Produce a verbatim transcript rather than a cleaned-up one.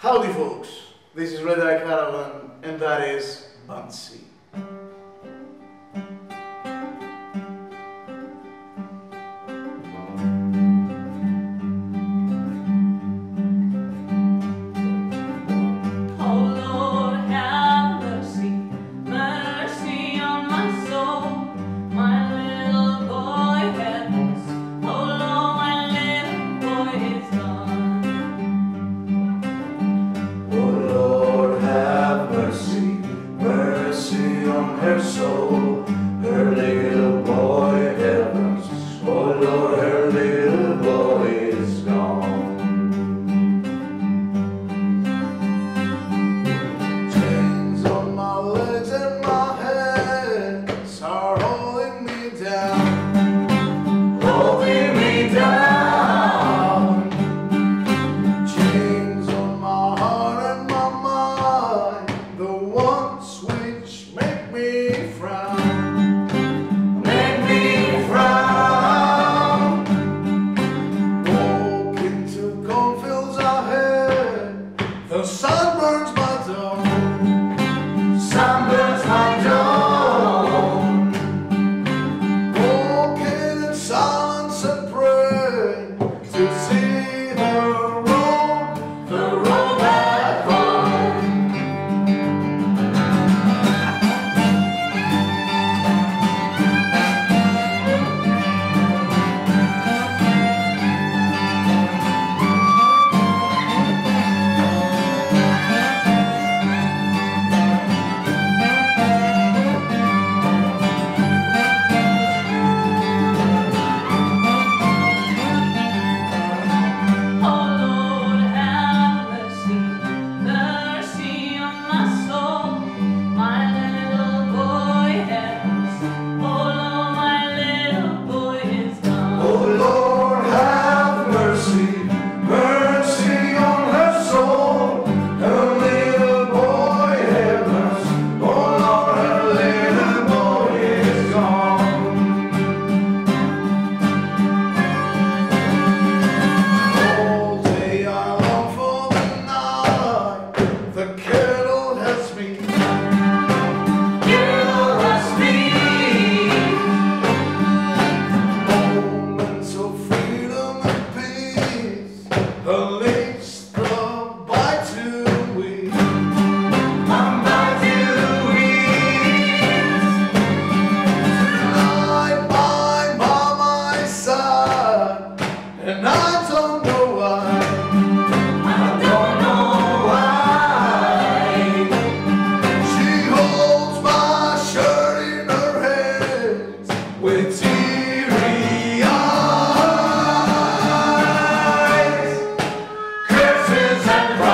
Howdy folks, this is Redeye Caravan and that is Banshee. Her soul, her little boy heavens, oh Lord, her little boy is gone. Chains on my legs and my hands are holding me down, holding me down. Chains on my heart and my mind, the ones which make me frown, make me frown. Walk into cornfields ahead, the sun burns my dome, sun burns my dome. Walking in silence and pray to see the road, the road back home. Curses and